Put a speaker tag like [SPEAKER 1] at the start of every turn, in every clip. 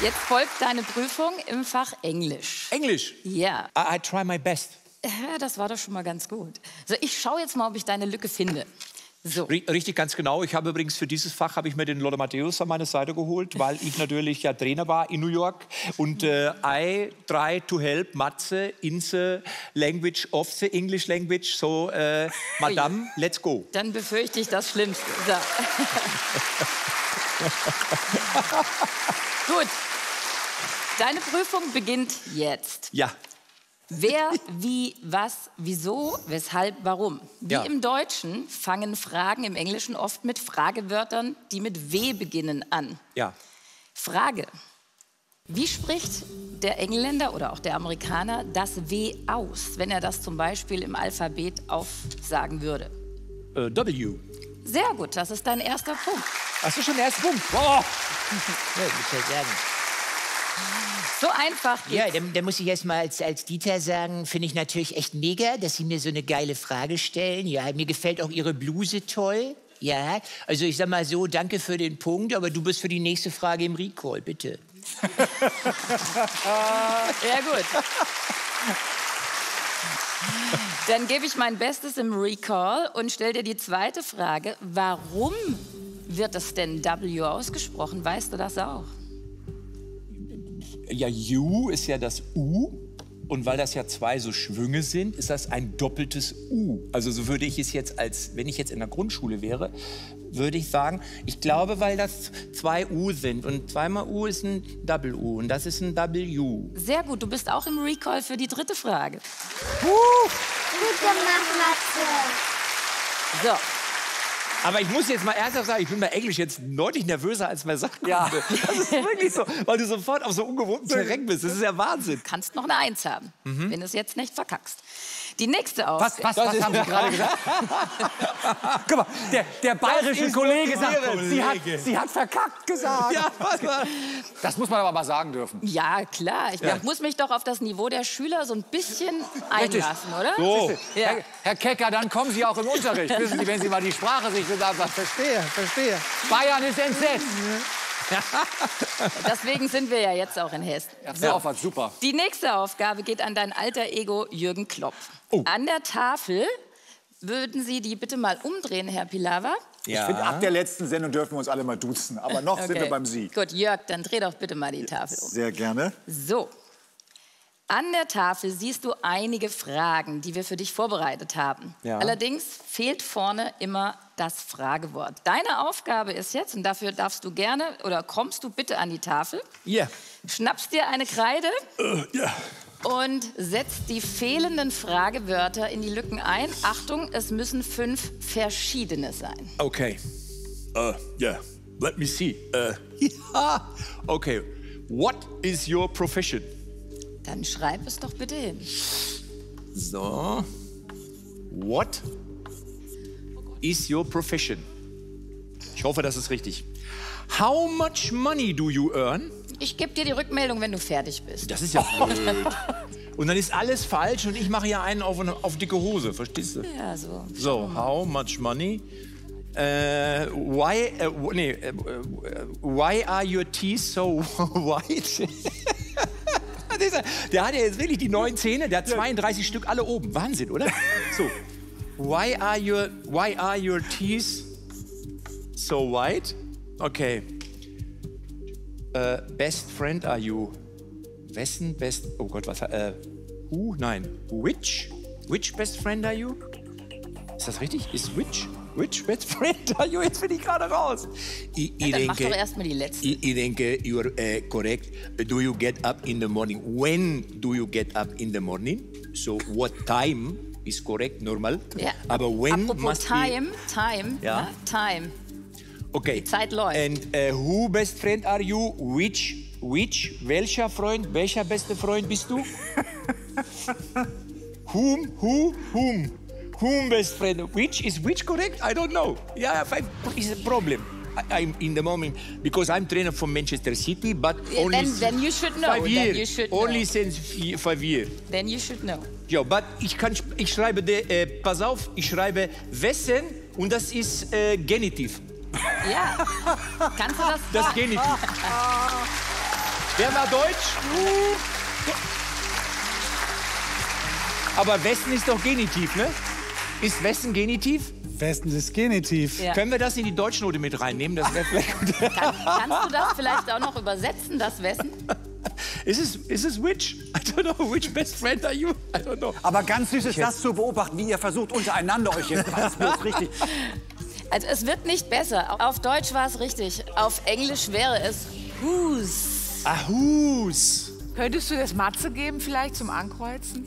[SPEAKER 1] Jetzt folgt deine Prüfung im Fach Englisch.
[SPEAKER 2] Englisch?
[SPEAKER 1] Ja.
[SPEAKER 2] I try my best.
[SPEAKER 1] Ja, das war doch schon mal ganz gut. So, ich schaue jetzt mal, ob ich deine Lücke finde. So.
[SPEAKER 2] Richtig, ganz genau. Ich habe übrigens für dieses Fach habe ich mir den Lothar Matthäus an meine Seite geholt, weil ich natürlich ja Trainer war in New York und I try to help Matze in the language of the English language. So, Madame, let's go.
[SPEAKER 1] Dann befürchte ich das Schlimmste. So. Gut. Deine Prüfung beginnt jetzt.
[SPEAKER 2] Ja.
[SPEAKER 1] Wer, wie, was, wieso, weshalb, warum. Wie
[SPEAKER 2] Ja.
[SPEAKER 1] im Deutschen fangen Fragen im Englischen oft mit Fragewörtern, die mit W beginnen, an.
[SPEAKER 2] Ja.
[SPEAKER 1] Frage. Wie spricht der Engländer oder auch der Amerikaner das W aus, wenn er das zum Beispiel im Alphabet aufsagen würde?
[SPEAKER 2] W.
[SPEAKER 1] Sehr gut, das ist dein erster Punkt.
[SPEAKER 2] Hast du schon den ersten Punkt? Oh.
[SPEAKER 3] Ja, muss ja sagen.
[SPEAKER 1] So einfach
[SPEAKER 3] Ja,
[SPEAKER 1] geht's.
[SPEAKER 3] da muss ich erst mal als Dieter sagen, finde ich natürlich echt mega, dass Sie mir so eine geile Frage stellen. Ja, mir gefällt auch Ihre Bluse toll. Ja, also ich sag mal so, danke für den Punkt, aber du bist für die nächste Frage im Recall, bitte.
[SPEAKER 1] Ja, gut. Dann gebe ich mein Bestes im Recall und stelle dir die zweite Frage. Warum wird das denn W ausgesprochen? Weißt du das auch?
[SPEAKER 2] Ja, U ist ja das U. Und weil das ja zwei so Schwünge sind, ist das ein doppeltes U. Also so würde ich es jetzt wenn ich jetzt in der Grundschule wäre, würde ich sagen, ich glaube, weil das zwei U sind. Und zweimal U ist ein Double U und das ist ein W.
[SPEAKER 1] Sehr gut, du bist auch im Recall für die dritte Frage.
[SPEAKER 4] Gut gemacht, Matze.
[SPEAKER 1] So,
[SPEAKER 2] Aber ich muss jetzt mal ernsthaft sagen, ich bin bei Englisch jetzt deutlich nervöser als bei Sachkunde. Ja. Das ist wirklich so, weil du sofort auf so ungewohnten Terrain bist. Das ist ja Wahnsinn.
[SPEAKER 1] du kannst noch eine 1 haben, wenn du es jetzt nicht verkackst. Die nächste Aufgabe.
[SPEAKER 5] Was haben Sie gerade gesagt? Guck mal, der bayerische
[SPEAKER 2] ist
[SPEAKER 5] Kollege
[SPEAKER 2] wirklich
[SPEAKER 5] sagt,
[SPEAKER 2] Kollege.
[SPEAKER 5] sie hat verkackt gesagt.
[SPEAKER 2] Ja,
[SPEAKER 5] Das muss man aber mal sagen dürfen.
[SPEAKER 1] Ja, klar. Ich muss mich doch auf das Niveau der Schüler so ein bisschen einlassen, oder?
[SPEAKER 2] so.
[SPEAKER 1] Ja.
[SPEAKER 5] Herr Kecker, dann kommen Sie auch im Unterricht. Wissen Sie, wenn Sie mal die Sprache sich gesagt haben.
[SPEAKER 6] Verstehe.
[SPEAKER 5] Bayern ist entsetzt.
[SPEAKER 1] Deswegen sind wir ja jetzt auch in Hessen.
[SPEAKER 5] Ja, so Aufwand, super.
[SPEAKER 1] Die nächste Aufgabe geht an dein alter Ego Jürgen Klopp.
[SPEAKER 2] Oh.
[SPEAKER 1] An der Tafel würden Sie die bitte mal umdrehen, Herr Pilawa.
[SPEAKER 7] Ich finde, ab der letzten Sendung dürfen wir uns alle mal duzen. Aber noch sind wir beim Sie.
[SPEAKER 1] Gut, Jörg, dann dreh doch bitte mal die Tafel um.
[SPEAKER 7] Sehr gerne.
[SPEAKER 1] So. An der Tafel siehst du einige Fragen, die wir für dich vorbereitet haben.
[SPEAKER 2] Ja.
[SPEAKER 1] Allerdings fehlt vorne immer das Fragewort. Deine Aufgabe ist jetzt, und dafür darfst du gerne oder kommst du bitte an die Tafel,
[SPEAKER 2] Ja.
[SPEAKER 1] schnappst dir eine Kreide
[SPEAKER 2] Ja.
[SPEAKER 1] und setzt die fehlenden Fragewörter in die Lücken ein. Achtung, es müssen 5 verschiedene sein.
[SPEAKER 2] Okay. Yeah. Let me see. Ja. Okay. What is your profession?
[SPEAKER 1] Dann schreib es doch bitte hin.
[SPEAKER 2] So. What is your profession? Ich hoffe, das ist richtig. How much money do you earn?
[SPEAKER 1] Ich gebe dir die Rückmeldung, wenn du fertig bist.
[SPEAKER 2] Das ist ja blöd. Und dann ist alles falsch und ich mache ja einen auf dicke Hose, verstehst du?
[SPEAKER 1] Ja, so.
[SPEAKER 2] So, how much money? Why are your teeth so white? Der hat ja jetzt wirklich die 9 Zähne, der hat 32 Stück alle oben. Wahnsinn, oder? So. Why are your teeth so white? Okay. Best friend are you? Wessen best... Oh Gott, was... who? Nein. Which best friend are you? Ist das richtig? Ist which best friend are you? Jetzt bin ich gerade raus.
[SPEAKER 1] Dann mach doch erst mal die letzte.
[SPEAKER 2] Ich denke, you're correct. Do you get up in the morning? When do you get up in the morning? So what time is correct, normal.
[SPEAKER 1] Ja.
[SPEAKER 2] Aber when
[SPEAKER 1] Apropos
[SPEAKER 2] must
[SPEAKER 1] time,
[SPEAKER 2] Ja.
[SPEAKER 1] time.
[SPEAKER 2] Okay.
[SPEAKER 1] Die Zeit läuft.
[SPEAKER 2] And who best friend are you? Welcher Freund? Welcher beste Freund bist du? Whom best friend? Which correct? I don't know. Yeah, is a problem. I'm in the moment because I'm trainer from Manchester City, but only
[SPEAKER 1] Then you should know.
[SPEAKER 2] 5
[SPEAKER 1] Then
[SPEAKER 2] years.
[SPEAKER 1] you should know.
[SPEAKER 2] Only since 5 years.
[SPEAKER 1] Then you should know.
[SPEAKER 2] Ja, but ich schreibe, pass auf, ich schreibe wessen und das ist Genitiv.
[SPEAKER 1] Ja. Kannst du das?
[SPEAKER 2] Das Genitiv. Wer war deutsch? Aber Westen ist doch Genitiv, ne? Ist Westen Genitiv?
[SPEAKER 5] Westen ist Genitiv.
[SPEAKER 1] Ja.
[SPEAKER 2] Können wir das in die Deutschnote mit reinnehmen? Das wäre vielleicht gut.
[SPEAKER 1] Kannst du das vielleicht auch noch übersetzen, das Wessen?
[SPEAKER 2] Is it which? I don't know. Which best friend are you? I don't know.
[SPEAKER 7] Aber ganz süß ist das zu beobachten, wie ihr versucht, untereinander euch jetzt ganz bloß richtig...
[SPEAKER 1] Also es wird nicht besser. Auf Deutsch war es richtig. Auf Englisch wäre es whose.
[SPEAKER 2] Ahus.
[SPEAKER 6] Könntest du das Matze geben vielleicht zum Ankreuzen?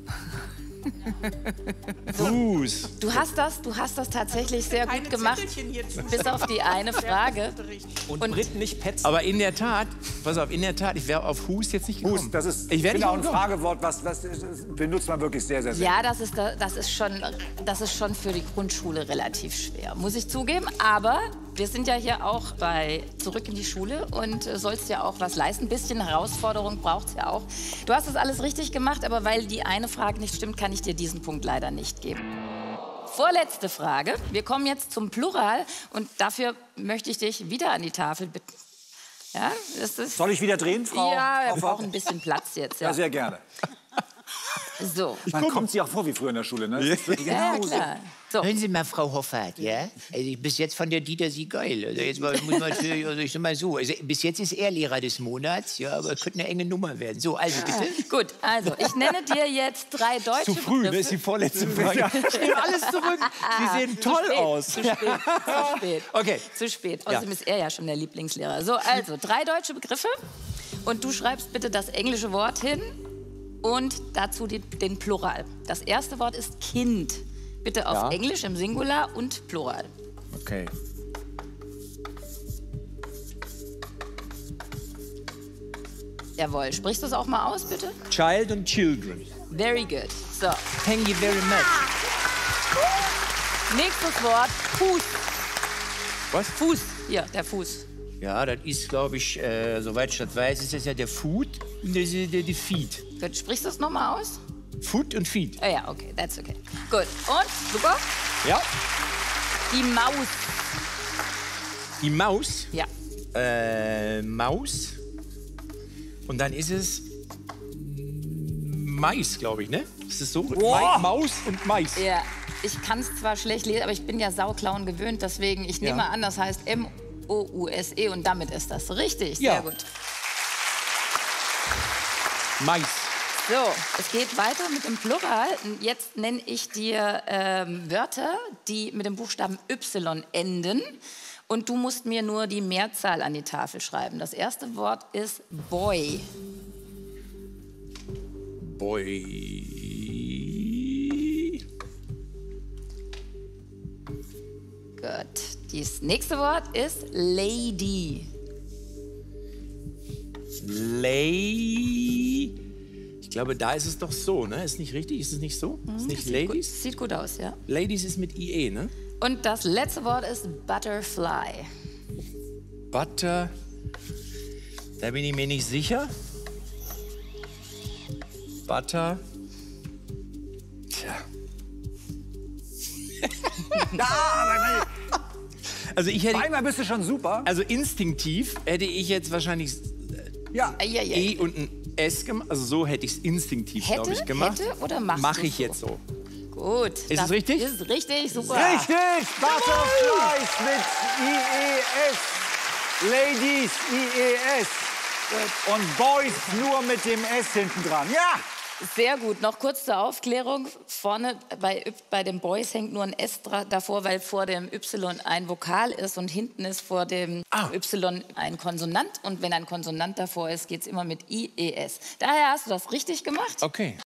[SPEAKER 2] Whose.
[SPEAKER 1] Du hast das tatsächlich sehr gut gemacht, bis auf die eine Frage.
[SPEAKER 8] Und Brit nicht petzen.
[SPEAKER 2] Aber in der Tat, pass auf, in der Tat, ich wäre auf Hus jetzt nicht gekommen.
[SPEAKER 7] Hus, das ist
[SPEAKER 2] ich wär nicht
[SPEAKER 7] auch ein
[SPEAKER 2] gekommen.
[SPEAKER 7] Fragewort, was benutzt man wirklich sehr, sehr
[SPEAKER 1] Ja, das ist schon für die Grundschule relativ schwer, muss ich zugeben. Aber wir sind ja hier auch bei Zurück in die Schule und sollst ja auch was leisten. Ein bisschen Herausforderung braucht es ja auch. Du hast das alles richtig gemacht, aber weil die eine Frage nicht stimmt, kann ich dir diesen Punkt leider nicht geben. Vorletzte Frage. Wir kommen jetzt zum Plural und dafür möchte ich dich wieder an die Tafel bitten. Ja, das ist...
[SPEAKER 7] Soll ich wieder drehen, Frau?
[SPEAKER 1] Ja, wir
[SPEAKER 7] Hoffmann?
[SPEAKER 1] brauchen ein bisschen Platz jetzt.
[SPEAKER 7] Ja,
[SPEAKER 1] Ja.
[SPEAKER 7] sehr gerne.
[SPEAKER 1] So.
[SPEAKER 7] Man kommt sich auch vor wie früher in der Schule, ne? Das ist wirklich
[SPEAKER 1] Ja,
[SPEAKER 7] genau so.
[SPEAKER 1] klar. So.
[SPEAKER 3] Hören Sie mal, Frau Hoffart, ja? Also bis jetzt fand der Dieter Sie geil. Also jetzt muss man natürlich, also ich sag mal so, also bis jetzt ist er Lehrer des Monats, ja, aber könnte eine enge Nummer werden. So, also bitte.
[SPEAKER 1] Gut, also ich nenne dir jetzt 3 deutsche
[SPEAKER 2] Zu früh, das ist die vorletzte Frage. Spiel alles zurück. Sie sehen toll aus.
[SPEAKER 1] Zu spät.
[SPEAKER 2] Okay.
[SPEAKER 1] Zu spät. Außerdem ist er ja schon der Lieblingslehrer. So, also 3 deutsche Begriffe und du schreibst bitte das englische Wort hin und dazu den Plural. Das erste Wort ist Kind. Bitte auf Englisch im Singular und Plural.
[SPEAKER 2] Okay.
[SPEAKER 1] Jawohl. Sprichst du es auch mal aus, bitte?
[SPEAKER 2] Child und Children.
[SPEAKER 1] Very good. So,
[SPEAKER 2] Thank you very much.
[SPEAKER 1] nächstes Wort, Fuß.
[SPEAKER 2] Was?
[SPEAKER 1] Fuß. Hier, der Fuß.
[SPEAKER 3] Ja, das ist, glaube ich, soweit ich das weiß, ist das ja der Food und das ist der Feed.
[SPEAKER 1] Gut, sprichst du es nochmal aus?
[SPEAKER 2] Food und Feed.
[SPEAKER 1] Ah ja, okay, that's okay. Gut. Und, super.
[SPEAKER 2] Ja.
[SPEAKER 1] Die Maus.
[SPEAKER 2] Die Maus.
[SPEAKER 1] Ja.
[SPEAKER 2] Maus. Und dann ist es Mais, glaube ich, ne? Ist es so? Maus und Mais.
[SPEAKER 1] Ja. Ich kann es zwar schlecht lesen, aber ich bin ja Sauklauen gewöhnt, deswegen, ich nehme an, das heißt M-O-U-S-E und damit ist das richtig. Sehr
[SPEAKER 2] Ja.
[SPEAKER 1] gut.
[SPEAKER 2] Mais.
[SPEAKER 1] So, es geht weiter mit dem Plural. Jetzt nenne ich dir Wörter, die mit dem Buchstaben Y enden. Und du musst mir nur die Mehrzahl an die Tafel schreiben. Das erste Wort ist Boy.
[SPEAKER 2] Boy.
[SPEAKER 1] Gut. Das nächste Wort ist Lady.
[SPEAKER 2] Lay. Ich glaube, da ist es doch so, ne? Ist nicht richtig? Ist es nicht so? Ist nicht Ladies?
[SPEAKER 1] Sieht gut aus, ja.
[SPEAKER 2] Ladies ist mit IE, ne?
[SPEAKER 1] Und das letzte Wort ist Butterfly.
[SPEAKER 2] Butter. Da bin ich mir nicht sicher. Butter. Tja. Also ich hätte,
[SPEAKER 7] Einmal bist du schon super.
[SPEAKER 2] also instinktiv hätte ich jetzt wahrscheinlich
[SPEAKER 7] Ja.
[SPEAKER 2] E und ein S gemacht. Also so hätte ich es instinktiv, glaube ich, gemacht.
[SPEAKER 1] Hätte oder machst
[SPEAKER 2] Mach
[SPEAKER 1] du's
[SPEAKER 2] ich
[SPEAKER 1] so?
[SPEAKER 2] jetzt so.
[SPEAKER 1] Gut.
[SPEAKER 2] Ist es richtig?
[SPEAKER 1] Ist richtig, super.
[SPEAKER 7] Richtig! Butterflies mit IES. Ladies, IES. Und Boys nur mit dem S hinten dran. Ja!
[SPEAKER 1] Sehr gut. Noch kurz zur Aufklärung. Vorne bei den Boys hängt nur ein S davor, weil vor dem Y ein Vokal ist und hinten ist vor dem Y ein Konsonant. Und wenn ein Konsonant davor ist, geht es immer mit IES. Daher hast du das richtig gemacht.
[SPEAKER 2] Okay.